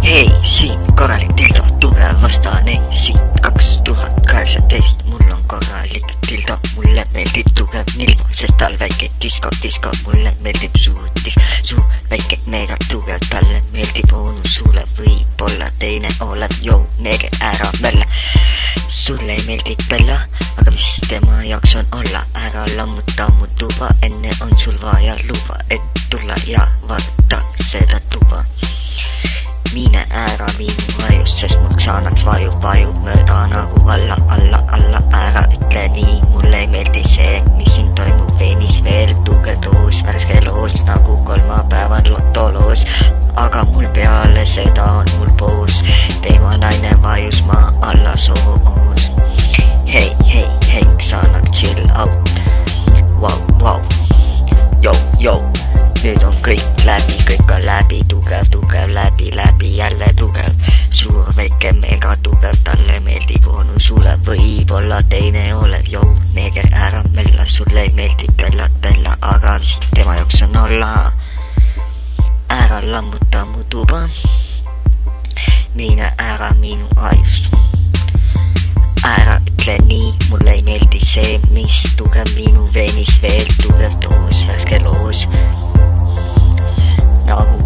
Hei, siin korralik dildo, tugev vastane, siin 2018, mul on korralik dildo, mulle meeldib tugev nilvo, sest tal väike disko, mulle meeldib suur väike neegar tugev, talle meeldib onu suule, võib-olla teine oled, jou, neege ära mölla. Sulle ei meeldi Bella, aga mis tema jaoks on olla, ära lammuta mu tuba, enne on sul vaja luba, et tulla ja vaata seda tuba. Mine ära minu ajus, sest mul saanaks vajub mööda nagu alla, ära ütle nii, mulle ei meeldi see, mis siin toimub veenis veel, tugev doos, värske loos, nagu kolmapäeval lotoloos, aga mul peale seda on mul poos, tema naine vajus ma alla soos. Hei, saanud chill out, wow, yo, nüüd on kõik läbi, kõik on läbi, tugev, läbi, jälle tugev, suur väike mega tugev, talle meeldib onu sulle, võib-olla teine oled, jou, neeger ära mölla, sulle ei meeldi Bella, aga vist tema jaoks on olla, ära lammuta mu tuba, mine ära minu ajust, ära ütle nii, mulle ei meeldi see, mis tugev minu veenis veel, tugev doos, värske loos, nagu